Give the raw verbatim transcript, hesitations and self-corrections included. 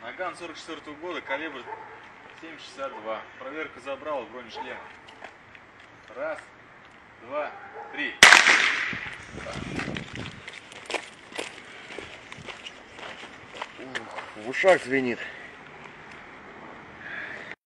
Наган сорок четвёртого года, калибр семь шестьдесят два. Проверка забрала бронешлема. Раз, два, три. В ушах звенит.